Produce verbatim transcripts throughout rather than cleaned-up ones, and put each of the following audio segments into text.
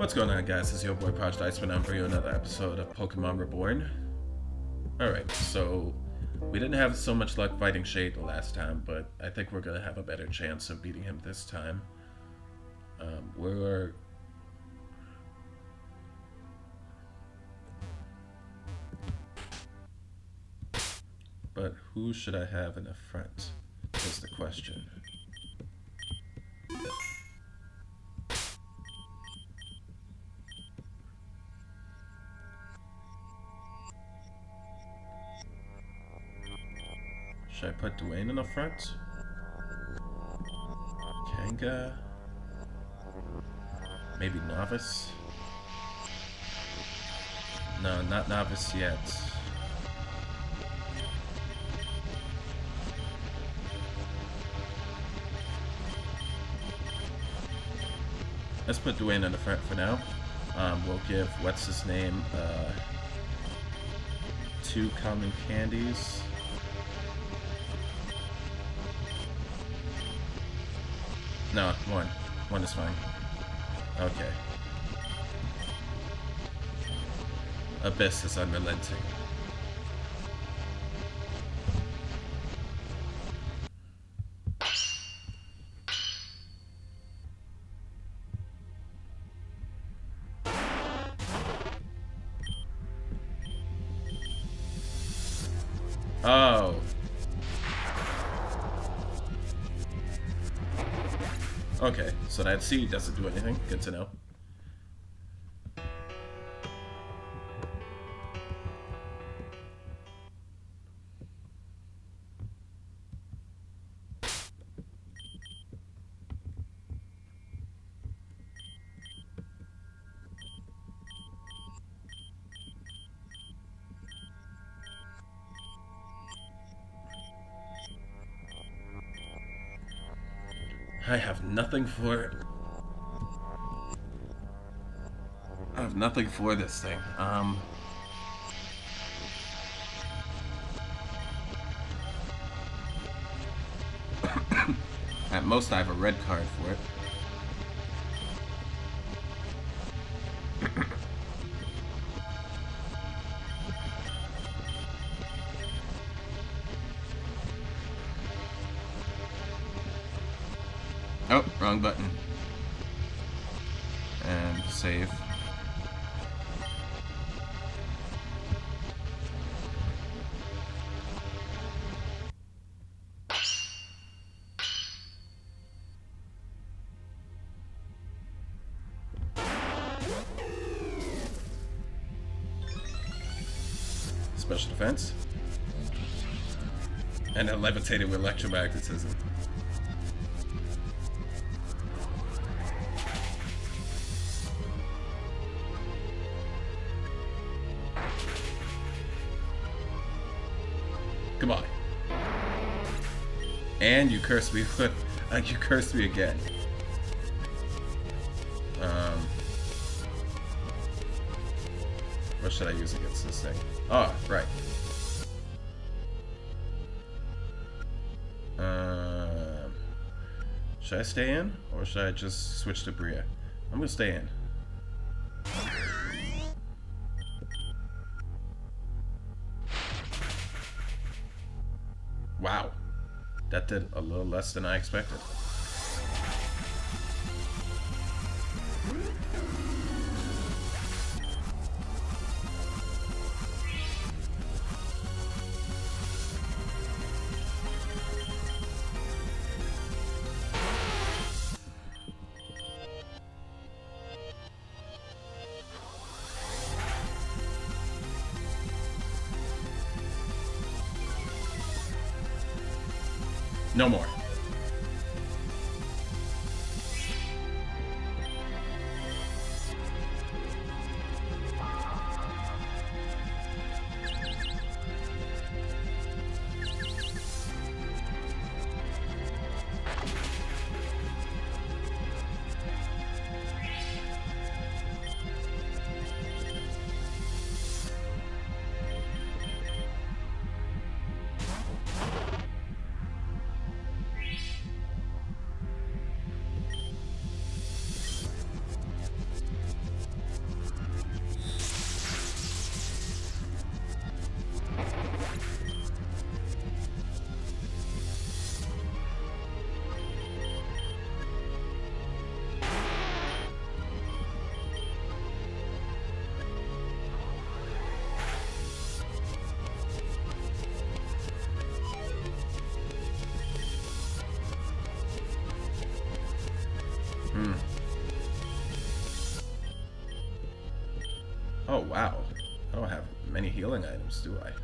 What's going on, guys? It's your boy Project Iceman. I'm bringing you another episode of Pokemon Reborn. Alright, so we didn't have so much luck fighting Shade the last time, but I think we're going to have a better chance of beating him this time. Um, we're... But who should I have in the front is the question. Should I put Dwayne in the front? Kanga? Maybe Novice? No, not Novice yet. Let's put Dwayne in the front for now. Um, we'll give, what's his name, uh, two common candies. No, one. One is fine. Okay. Abyss is unrelenting. Oh. Okay, so that C doesn't do anything. Good to know. I have nothing for... I have nothing for this thing. Um... At most I have a red card for it. Oh, wrong button. And save. Special defense. And then levitated with electromagnetism. Come on. And you cursed me with, uh, you cursed me again. Um, what should I use against this thing? Oh, right. Um, should I stay in, or should I just switch to Bria? I'm gonna stay in. Wow, that did a little less than I expected. No more. Oh, wow. I don't have many healing items, do I?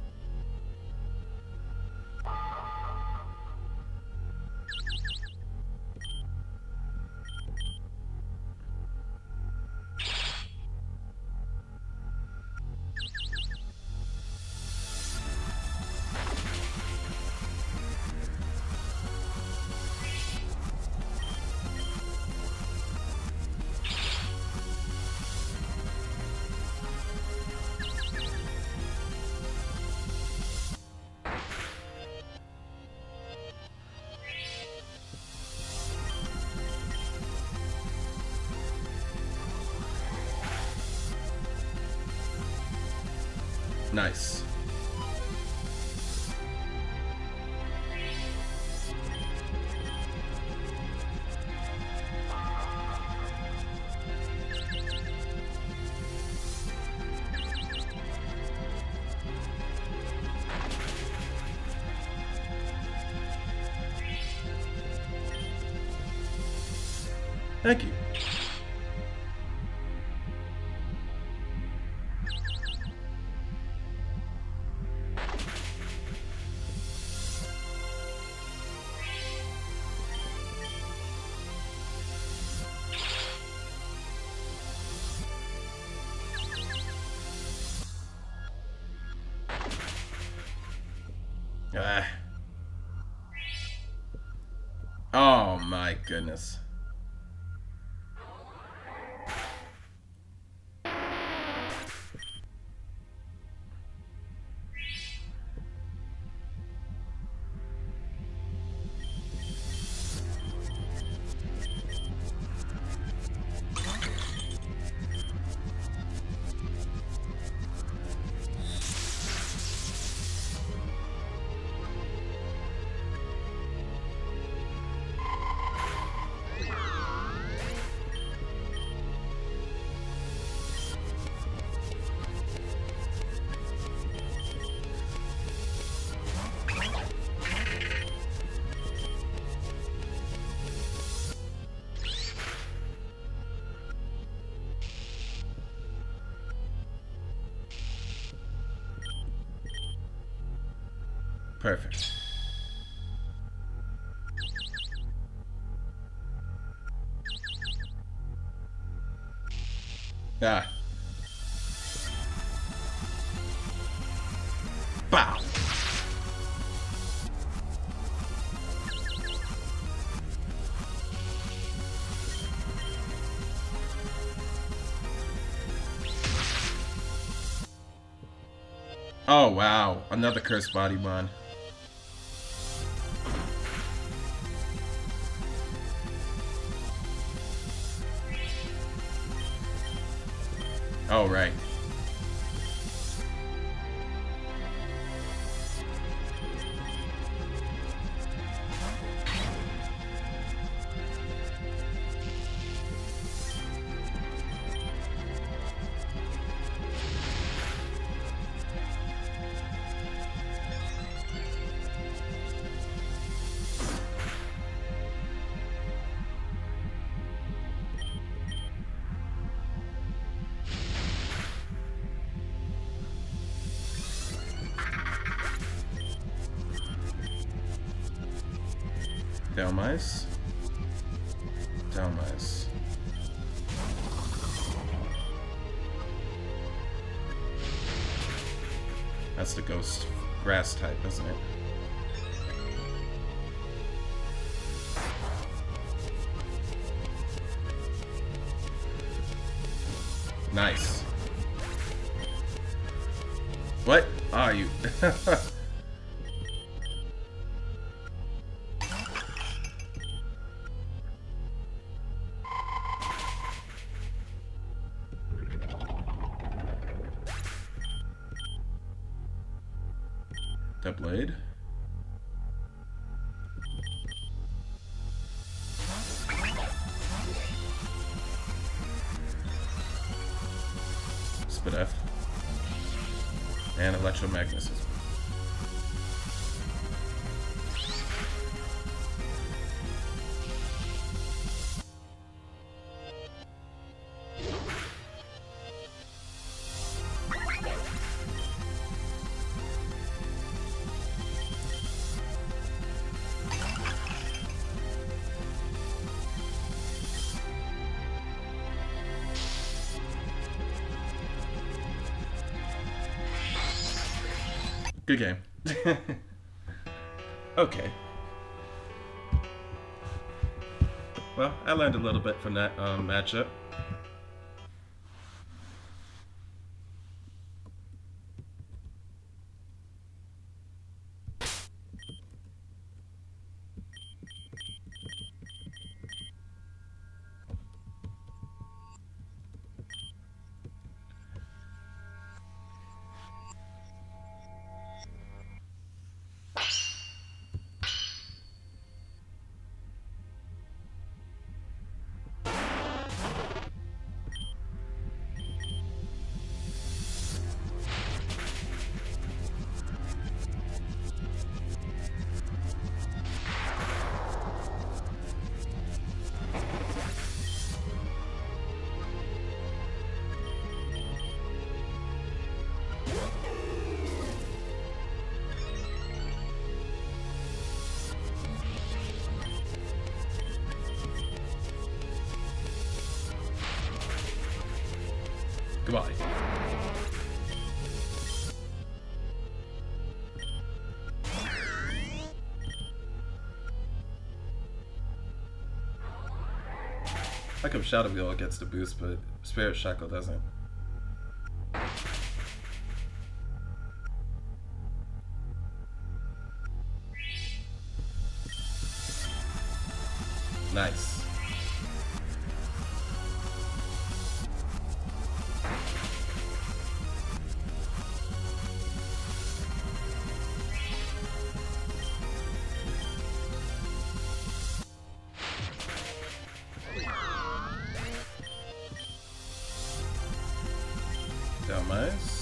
Nice. Thank you. Ah. Oh my goodness. Perfect. Ah. Bow. Oh wow, another cursed body mon. Oh right. Dhelmise. Dhelmise. That's the ghost grass type, isn't it? Nice. What are you? That blade. Spit F. And electromagnetism. Good game. Okay. Well, I learned a little bit from that um, matchup. Goodbye. How come Shadow Wheel gets the boost, but Spirit Shackle doesn't? Nice. Down nice.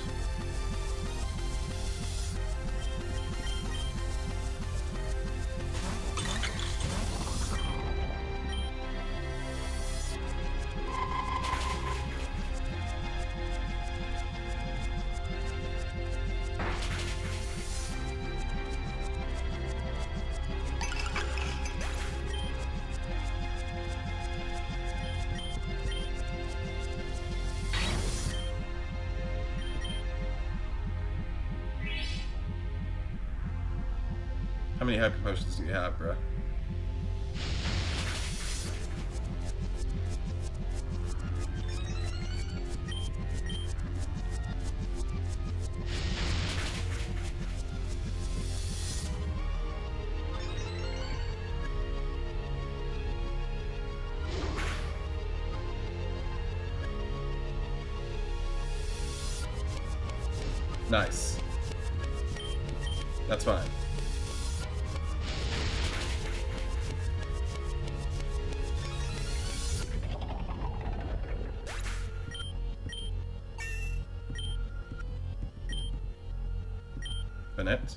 How many happy potions do you have, bro? Nice. That's fine. Bennett.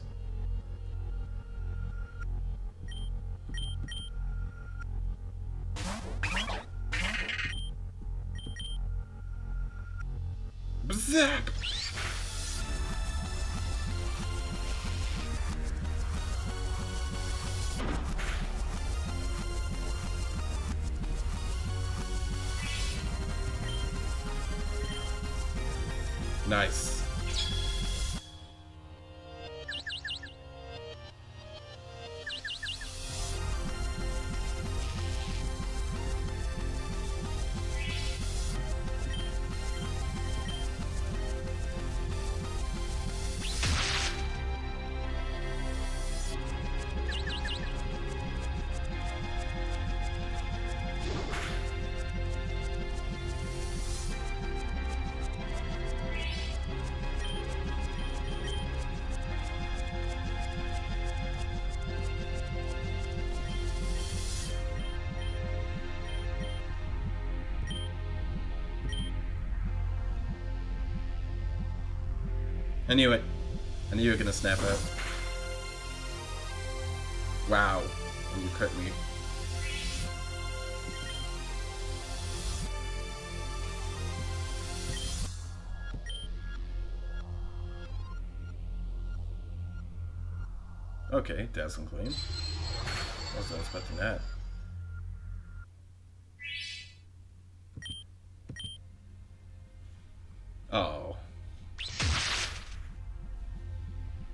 Zap! Nice. I knew it. I knew you were gonna snap out. Wow. And you crit me. Okay, Dazzling Gleam. I wasn't expecting that. Oh.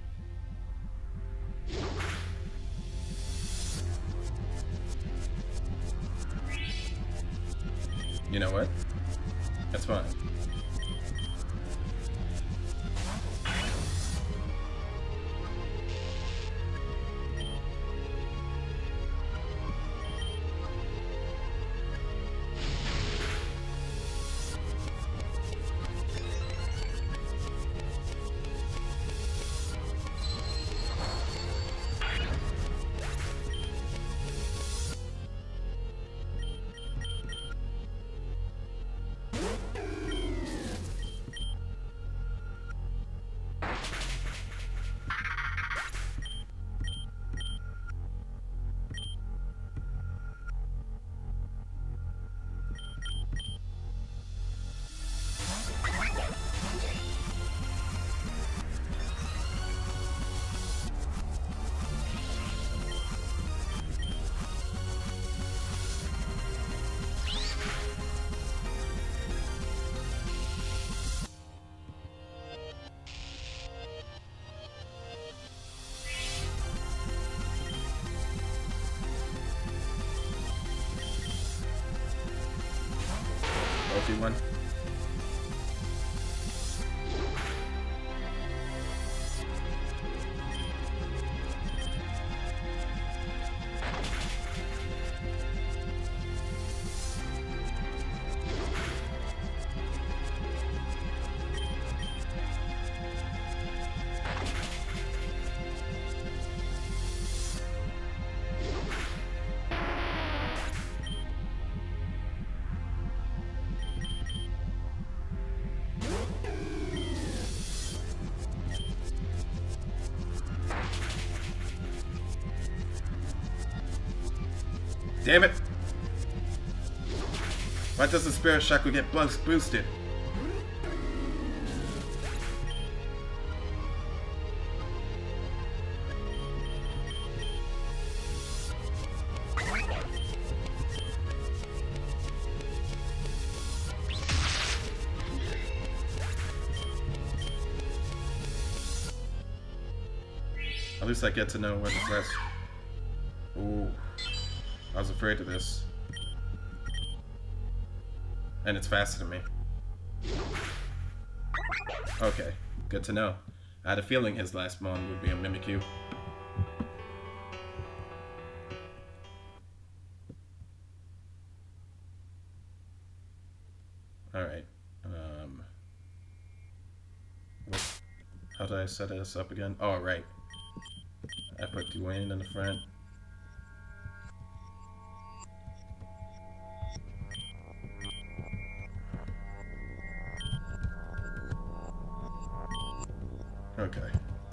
You know what? That's fine. One. Damn it! Why does the Spirit Shackle get boost boosted? At least I get to know what is last. Ooh. I was afraid of this. And it's faster than me. Okay, good to know. I had a feeling his last mon would be a Mimikyu. Alright. Um, what, how did I set this up again? Oh, right. I put Dwayne in the front. Okay.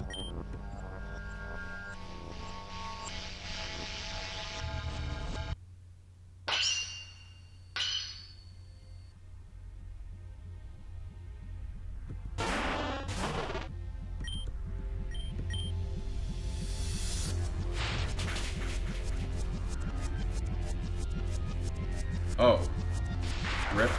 Oh. Rip.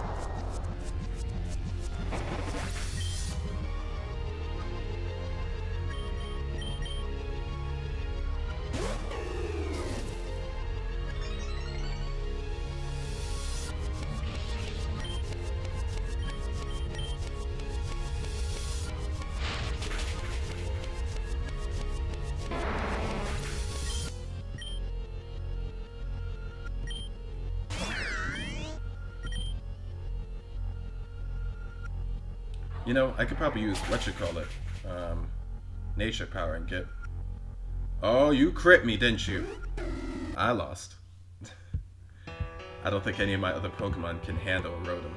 You know, I could probably use, what you call it, um, nature power and get... Oh, you crit me, didn't you? I lost. I don't think any of my other Pokemon can handle Rotom.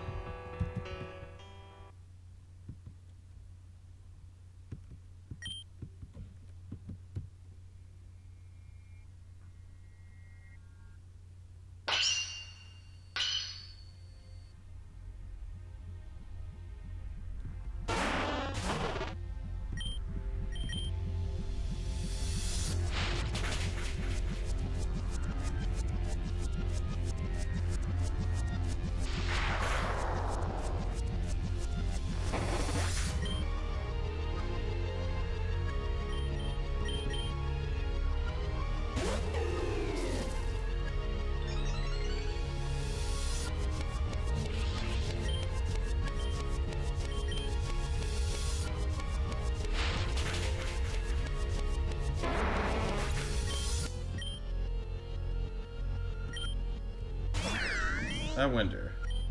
I wonder.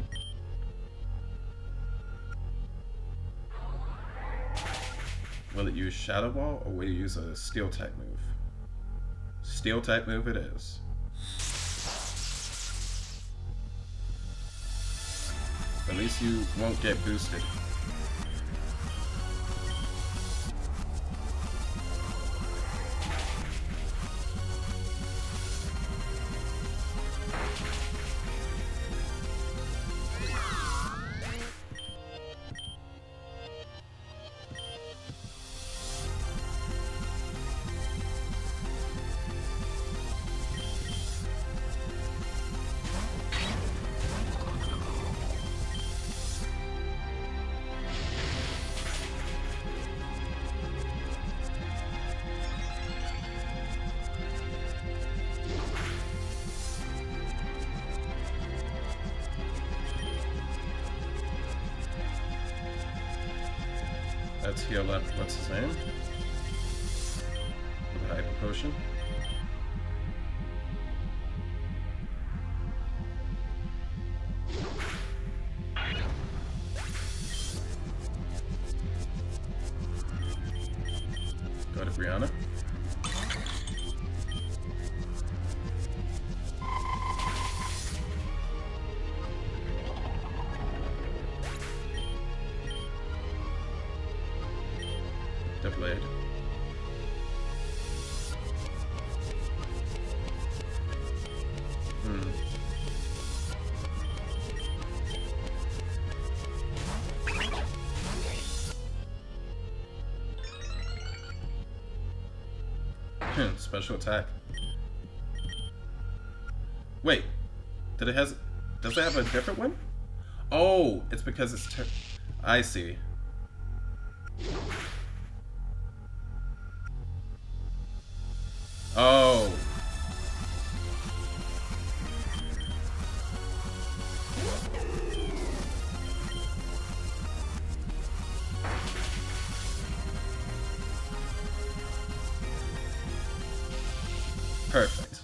Will it use Shadow Ball, or will it use a Steel type move? Steel type move it is. At least you won't get boosted. Let's heal up, what's his name? With a Hyper Potion. Go to Brianna. The blade. Hmm. Hmm, special attack. Wait, did it has does it have a different one? Oh, it's because it's ter I see. Oh. Perfect.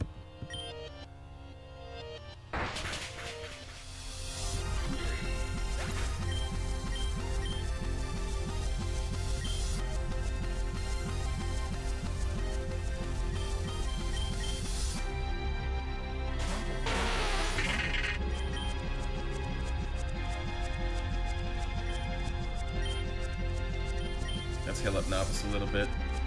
Let's heal up Novice a little bit.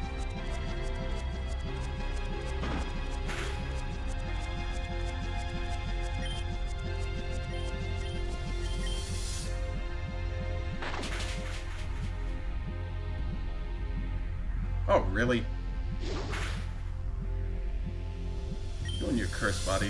Oh, really? You and your cursed body.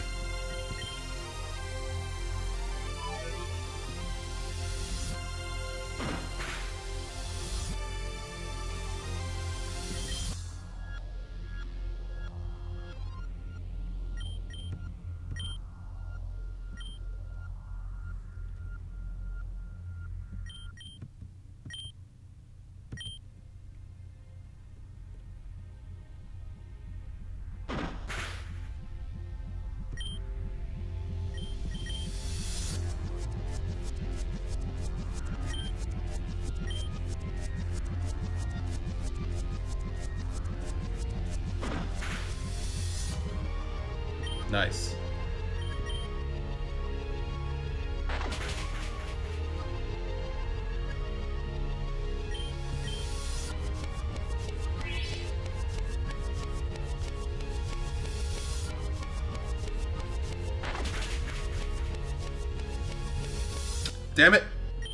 Nice. Damn it!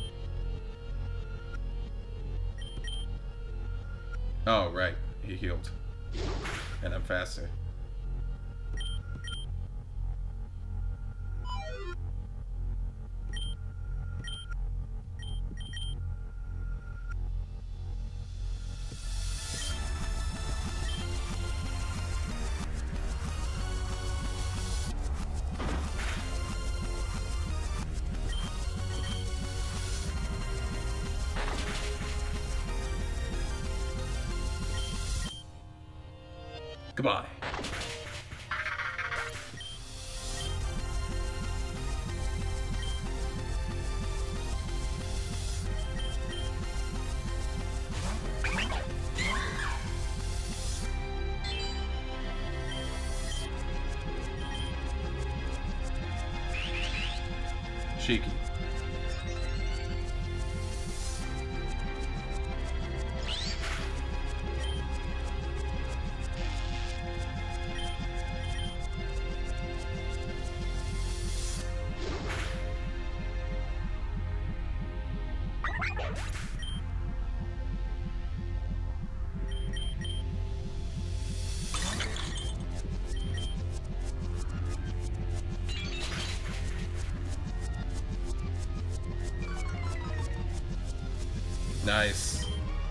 Oh, right. He healed. And I'm faster. Goodbye. Cheeky. Nice.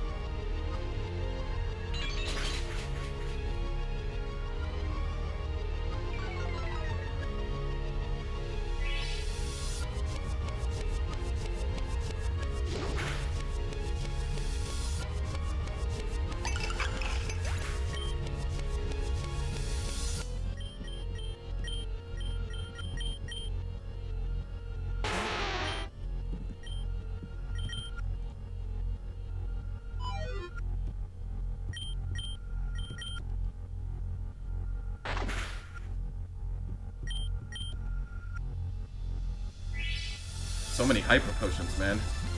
So many hyper potions, man.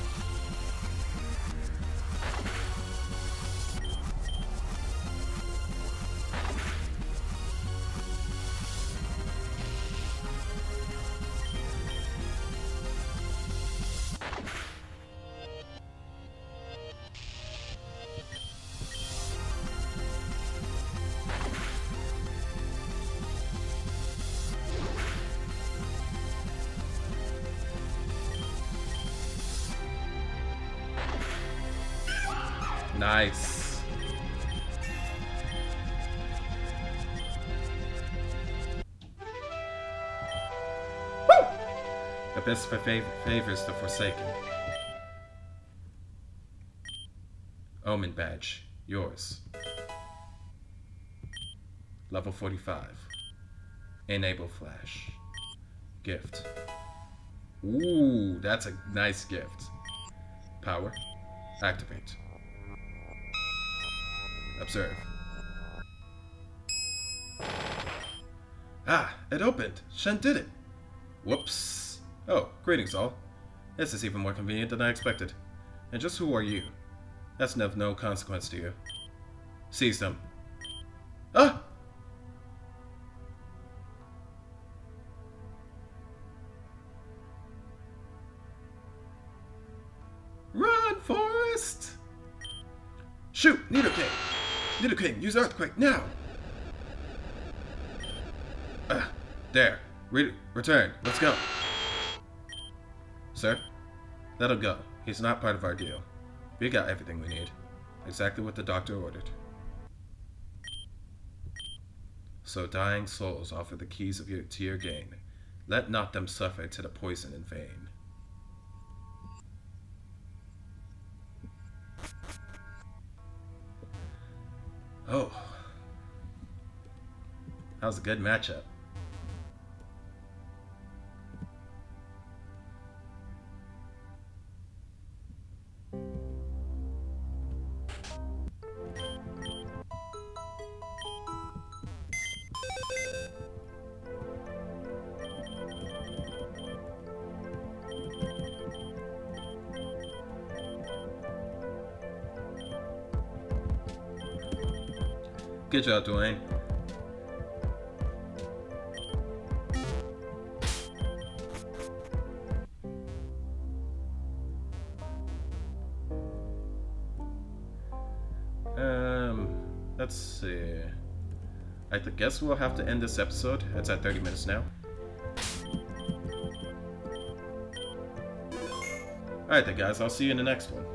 Nice. Woo! Abyss for fav favors the Forsaken. Omen badge, yours. Level forty-five. Enable flash. Gift. Ooh, that's a nice gift. Power. Activate. Observe. Ah, it opened. Shen did it. Whoops. Oh, greetings all. This is even more convenient than I expected. And just who are you? That's of no consequence to you. Seize them. Ah! Run, Forest! Shoot, Nidoking! Nidoking, use Earthquake now! Ah, there. Re return. Let's go. Sir? Let him go. He's not part of our deal. We got everything we need. Exactly what the doctor ordered. So dying souls offer the keys of your, to your gain. Let not them suffer to the poison in vain. Oh. That was a good matchup. Good job, Dwayne. Um, let's see. I guess we'll have to end this episode. It's at thirty minutes now. Alright then, guys. I'll see you in the next one.